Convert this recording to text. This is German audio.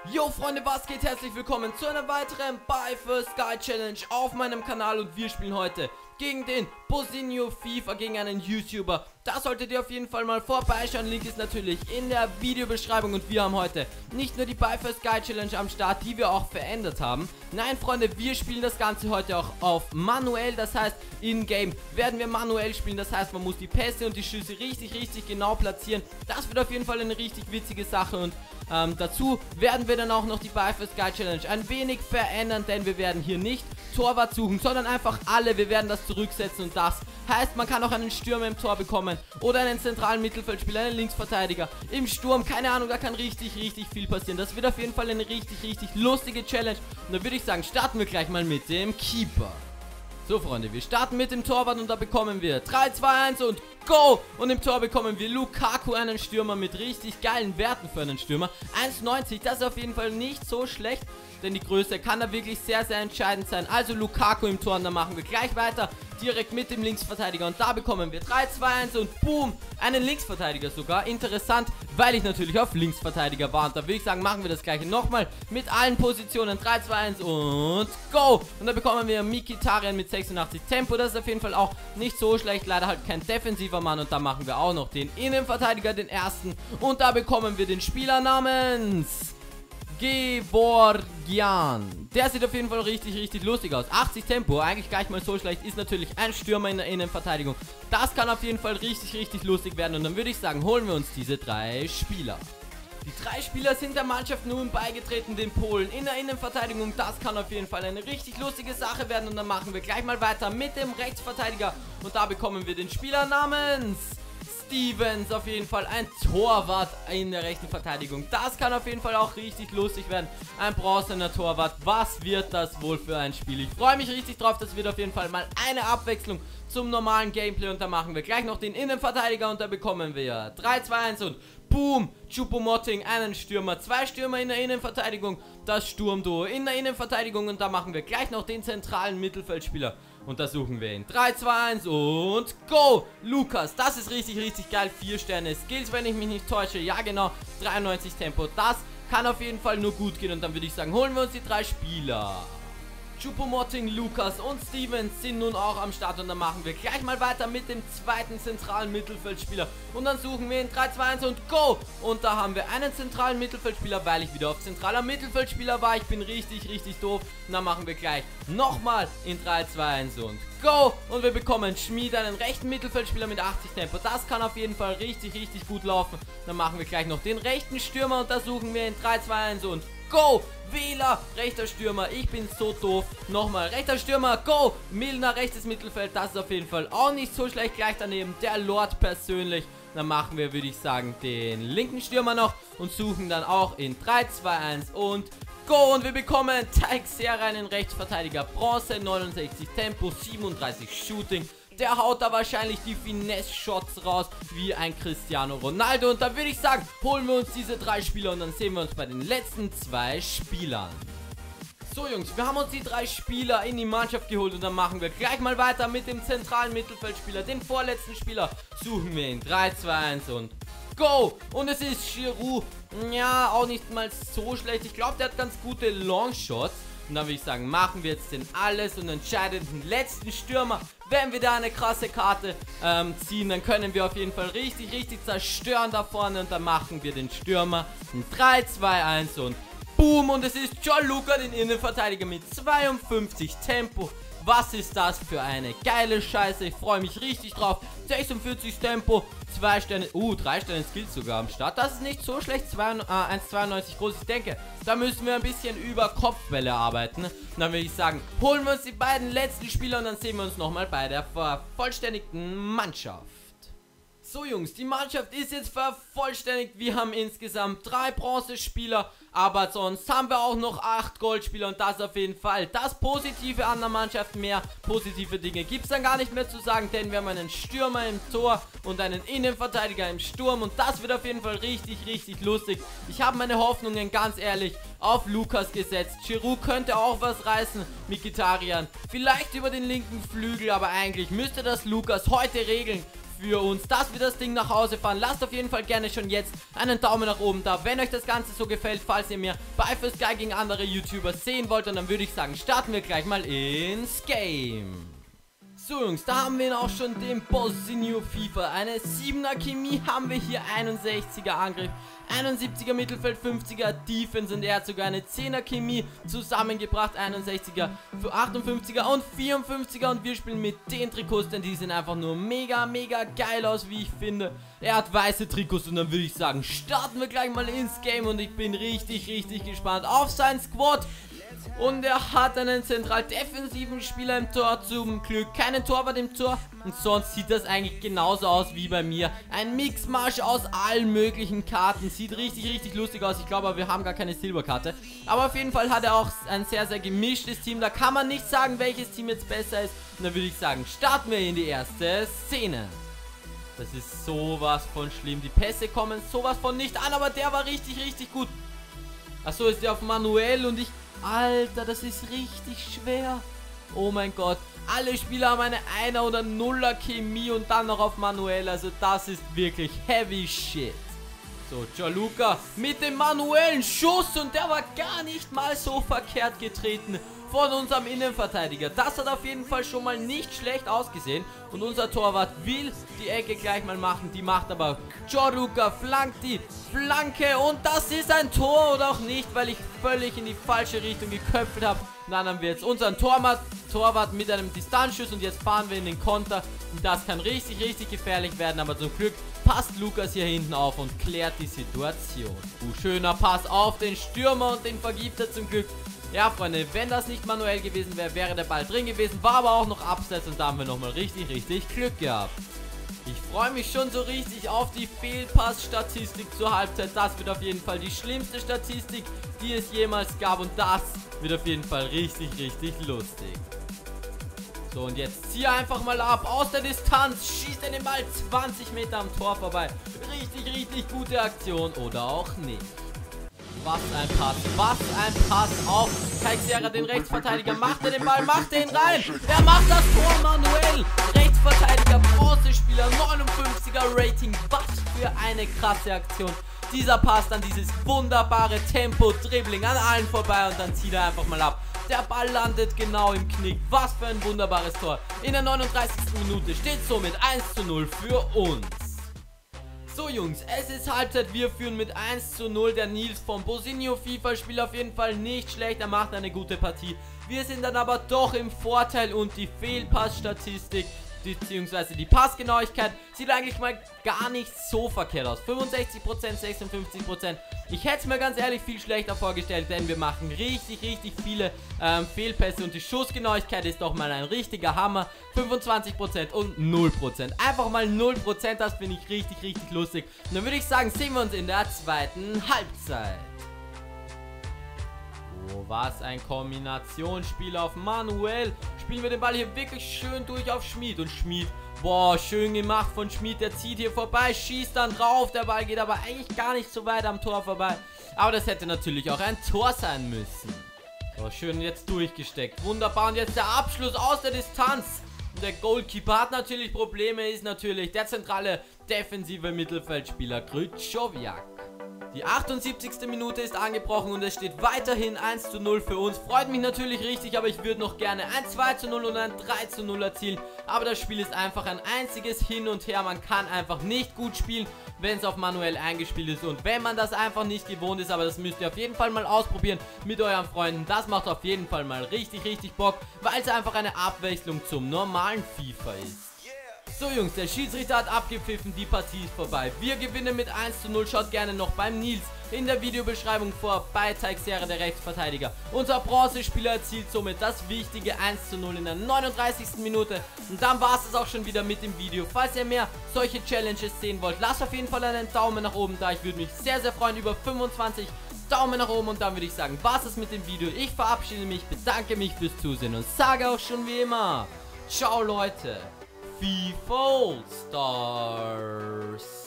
Yo Freunde, was geht? Herzlich willkommen zu einer weiteren Buy First Guy Challenge auf meinem Kanal und wir spielen heute gegen den Bosinho FIFA, gegen einen YouTuber. Da solltet ihr auf jeden Fall mal vorbeischauen, Link ist natürlich in der Videobeschreibung und wir haben heute nicht nur die Buy First Guy Challenge am Start, die wir auch verändert haben. Nein Freunde, wir spielen das Ganze heute auch auf manuell, das heißt in-game werden wir manuell spielen, das heißt man muss die Pässe und die Schüsse richtig genau platzieren. Das wird auf jeden Fall eine richtig witzige Sache und dazu werden wir dann auch noch die Buy First Guy Challenge ein wenig verändern, denn wir werden hier nicht Torwart suchen, sondern einfach alle, wir werden das zurücksetzen und das heißt, man kann auch einen Stürmer im Tor bekommen oder einen zentralen Mittelfeldspieler, einen Linksverteidiger im Sturm, keine Ahnung, da kann richtig viel passieren. Das wird auf jeden Fall eine richtig lustige Challenge und da würde ich sagen, starten wir gleich mal mit dem Keeper. So Freunde, wir starten mit dem Torwart und da bekommen wir 3, 2, 1 und Go! Und im Tor bekommen wir Lukaku, einen Stürmer mit richtig geilen Werten für einen Stürmer. 1,90, das ist auf jeden Fall nicht so schlecht, denn die Größe kann da wirklich sehr entscheidend sein. Also Lukaku im Tor und dann machen wir gleich weiter, direkt mit dem Linksverteidiger. Und da bekommen wir 3, 2, 1 und boom, einen Linksverteidiger sogar. Interessant, weil ich natürlich auf Linksverteidiger war. Und da würde ich sagen, machen wir das gleiche nochmal mit allen Positionen. 3, 2, 1 und Go! Und da bekommen wir Mkhitaryan mit 86 Tempo. Das ist auf jeden Fall auch nicht so schlecht, leider halt kein defensiver Mann. Und da machen wir auch noch den Innenverteidiger, den ersten. Und da bekommen wir den Spieler namens Gevorgyan. Der sieht auf jeden Fall richtig lustig aus. 80 Tempo, eigentlich gar nicht mal so schlecht. Ist natürlich ein Stürmer in der Innenverteidigung. Das kann auf jeden Fall richtig lustig werden. Und dann würde ich sagen, holen wir uns diese 3 Spieler. Die 3 Spieler sind der Mannschaft nun beigetreten, den Polen in der Innenverteidigung. Das kann auf jeden Fall eine richtig lustige Sache werden. Und dann machen wir gleich mal weiter mit dem Rechtsverteidiger. Und da bekommen wir den Spieler namens Stevens, auf jeden Fall ein Torwart in der rechten Verteidigung. Das kann auf jeden Fall auch richtig lustig werden. Ein bronzener Torwart. Was wird das wohl für ein Spiel? Ich freue mich richtig drauf. Das wird auf jeden Fall mal eine Abwechslung zum normalen Gameplay. Und da machen wir gleich noch den Innenverteidiger. Und da bekommen wir 3, 2, 1 und boom, Choupo-Moting, einen Stürmer, 2 Stürmer in der Innenverteidigung, das Sturmduo in der Innenverteidigung und da machen wir gleich noch den zentralen Mittelfeldspieler und da suchen wir ihn. 3, 2, 1 und Go! Lukas, das ist richtig geil, 4 Sterne, Skills, wenn ich mich nicht täusche, ja genau, 93 Tempo, das kann auf jeden Fall nur gut gehen und dann würde ich sagen, holen wir uns die 3 Spieler. Choupo-Moting, Lukas und Stevens sind nun auch am Start und dann machen wir gleich mal weiter mit dem zweiten zentralen Mittelfeldspieler und dann suchen wir ihn 3, 2, 1 und Go! Und da haben wir einen zentralen Mittelfeldspieler, weil ich wieder auf zentraler Mittelfeldspieler war. Ich bin richtig doof und dann machen wir gleich nochmal in 3, 2, 1 und Go! Und wir bekommen Schmied, einen rechten Mittelfeldspieler mit 80 Tempo. Das kann auf jeden Fall richtig gut laufen. Dann machen wir gleich noch den rechten Stürmer und da suchen wir in 3, 2, 1 und Go! Wähler, rechter Stürmer, ich bin so doof. Nochmal, rechter Stürmer, Go! Milner, rechtes Mittelfeld, das ist auf jeden Fall auch nicht so schlecht. Gleich daneben der Lord persönlich. Dann machen wir, würde ich sagen, den linken Stürmer noch und suchen dann auch in 3, 2, 1 und Go! Und wir bekommen Teixeira, einen Rechtsverteidiger, Bronze, 69 Tempo, 37 Shooting. Der haut da wahrscheinlich die Finesse-Shots raus wie ein Cristiano Ronaldo. Und da würde ich sagen, holen wir uns diese 3 Spieler und dann sehen wir uns bei den letzten 2 Spielern. So Jungs, wir haben uns die 3 Spieler in die Mannschaft geholt und dann machen wir gleich mal weiter mit dem zentralen Mittelfeldspieler. Den vorletzten Spieler suchen wir in 3, 2, 1 und Go! Und es ist Giroud. Ja, auch nicht mal so schlecht. Ich glaube, der hat ganz gute Longshots. Und dann würde ich sagen, machen wir jetzt den alles und entscheidenden letzten Stürmer. Wenn wir da eine krasse Karte ziehen, dann können wir auf jeden Fall richtig zerstören da vorne. Und dann machen wir den Stürmer in 3, 2, 1 und boom. Und es ist Gianluca, den Innenverteidiger mit 52 Tempo. Was ist das für eine geile Scheiße? Ich freue mich richtig drauf. 46 Tempo, 2 Sterne, 3 Sterne Skills sogar am Start. Das ist nicht so schlecht, 1,92 groß. Ich denke, da müssen wir ein bisschen über Kopfbälle arbeiten. Und dann würde ich sagen, holen wir uns die beiden letzten Spieler und dann sehen wir uns nochmal bei der vervollständigten Mannschaft. So Jungs, die Mannschaft ist jetzt vervollständigt. Wir haben insgesamt 3 Bronzespieler, aber sonst haben wir auch noch 8 Goldspieler und das ist auf jeden Fall das Positive an der Mannschaft. Mehr positive Dinge gibt es dann gar nicht mehr zu sagen, denn wir haben einen Stürmer im Tor und einen Innenverteidiger im Sturm und das wird auf jeden Fall richtig lustig. Ich habe meine Hoffnungen ganz ehrlich auf Lukas gesetzt. Giroud könnte auch was reißen, Mkhitaryan vielleicht über den linken Flügel, aber eigentlich müsste das Lukas heute regeln. für uns, dass wir das Ding nach Hause fahren. Lasst auf jeden Fall gerne schon jetzt einen Daumen nach oben da, wenn euch das Ganze so gefällt, falls ihr mir bei Sky gegen andere YouTuber sehen wollt. Und dann würde ich sagen, starten wir gleich mal ins Game. So Jungs, da haben wir auch schon den Bosinho FIFA. Eine 7er Chemie haben wir hier, 61er Angriff, 71er Mittelfeld, 50er Defense und er hat sogar eine 10er Chemie zusammengebracht, 61er, 58er und 54er und wir spielen mit den Trikots, denn die sehen einfach nur mega geil aus, wie ich finde. Er hat weiße Trikots und dann würde ich sagen, starten wir gleich mal ins Game und ich bin richtig gespannt auf seinen Squad. Und er hat einen zentral defensiven Spieler im Tor, zum Glück keinen Torwart im Tor. Und sonst sieht das eigentlich genauso aus wie bei mir. Ein Mixmarsch aus allen möglichen Karten. Sieht richtig lustig aus. Ich glaube, wir haben gar keine Silberkarte. Aber auf jeden Fall hat er auch ein sehr gemischtes Team. Da kann man nicht sagen, welches Team jetzt besser ist. Und dann würde ich sagen, starten wir in die erste Szene. Das ist sowas von schlimm. Die Pässe kommen sowas von nicht an, aber der war richtig gut. Achso, ist der auf Manuel und ich... Alter, das ist richtig schwer. Oh mein Gott. Alle Spieler haben eine 1er oder 0er Chemie und dann noch auf Manuel. Also das ist wirklich heavy shit. So, Gianluca mit dem manuellen Schuss und der war gar nicht mal so verkehrt getreten von unserem Innenverteidiger. Das hat auf jeden Fall schon mal nicht schlecht ausgesehen. Und unser Torwart will die Ecke gleich mal machen. Die macht aber Gianluca, flankt die Flanke und das ist ein Tor oder auch nicht, weil ich völlig in die falsche Richtung geköpft habe. Und dann haben wir jetzt unseren Torwart mit einem Distanzschuss und jetzt fahren wir in den Konter. Und das kann richtig gefährlich werden, aber zum Glück passt Lukas hier hinten auf und klärt die Situation. Schöner Pass auf den Stürmer und den vergibt er zum Glück. Ja, Freunde, wenn das nicht manuell gewesen wäre, wäre der Ball drin gewesen. War aber auch noch abseits und da haben wir nochmal richtig Glück gehabt. Ich freue mich schon so richtig auf die Fehlpass-Statistik zur Halbzeit. Das wird auf jeden Fall die schlimmste Statistik, die es jemals gab. Und das wird auf jeden Fall richtig lustig. So, und jetzt ziehe einfach mal ab. Aus der Distanz schießt er den Ball 20 Meter am Tor vorbei. Richtig gute Aktion oder auch nicht. Was ein Pass auf Teixeira, den Rechtsverteidiger. Macht er den Ball, macht den rein. Er macht das Tor manuell. Rechtsverteidiger, Bronzespieler, 59er Rating. Was für eine krasse Aktion. Dieser Pass, dann dieses wunderbare Tempo-Dribbling an allen vorbei und dann zieht er einfach mal ab. Der Ball landet genau im Knick. Was für ein wunderbares Tor. In der 39. Minute steht somit 1:0 für uns. So Jungs, es ist Halbzeit, wir führen mit 1:0. Der Nils vom Bosinho FIFA spielt auf jeden Fall nicht schlecht, er macht eine gute Partie. Wir sind dann aber doch im Vorteil und die Fehlpassstatistik beziehungsweise die Passgenauigkeit sieht eigentlich mal gar nicht so verkehrt aus. 65%, 56%. Ich hätte es mir ganz ehrlich viel schlechter vorgestellt, denn wir machen richtig viele Fehlpässe und die Schussgenauigkeit ist doch mal ein richtiger Hammer. 25% und 0%. Einfach mal 0%, das finde ich richtig lustig. Und dann würde ich sagen, sehen wir uns in der zweiten Halbzeit. Oh, was ein Kombinationsspiel auf Manuel. Spielen wir den Ball hier wirklich schön durch auf Schmid. Und Schmid, boah, schön gemacht von Schmid. Der zieht hier vorbei, schießt dann drauf. Der Ball geht aber eigentlich gar nicht so weit am Tor vorbei. Aber das hätte natürlich auch ein Tor sein müssen. So, schön jetzt durchgesteckt. Wunderbar. Und jetzt der Abschluss aus der Distanz. Und der Goalkeeper hat natürlich Probleme. Ist natürlich der zentrale defensive Mittelfeldspieler Krychowiak. Die 78. Minute ist angebrochen und es steht weiterhin 1:0 für uns. Freut mich natürlich richtig, aber ich würde noch gerne ein 2:0 und ein 3:0 erzielen. Aber das Spiel ist einfach ein einziges Hin und Her. Man kann einfach nicht gut spielen, wenn es auf manuell eingespielt ist. Und wenn man das einfach nicht gewohnt ist, aber das müsst ihr auf jeden Fall mal ausprobieren mit euren Freunden. Das macht auf jeden Fall mal richtig Bock, weil es einfach eine Abwechslung zum normalen FIFA ist. So Jungs, der Schiedsrichter hat abgepfiffen, die Partie ist vorbei. Wir gewinnen mit 1:0, schaut gerne noch beim Nils in der Videobeschreibung vor, bei Teixeira, der Rechtsverteidiger. Unser Bronzespieler erzielt somit das wichtige 1:0 in der 39. Minute. Und dann war es auch schon wieder mit dem Video. Falls ihr mehr solche Challenges sehen wollt, lasst auf jeden Fall einen Daumen nach oben da. Ich würde mich sehr freuen über 25 Daumen nach oben und dann würde ich sagen, was ist mit dem Video. Ich verabschiede mich, bedanke mich fürs Zusehen und sage auch schon wie immer, ciao Leute. FIFA All Stars.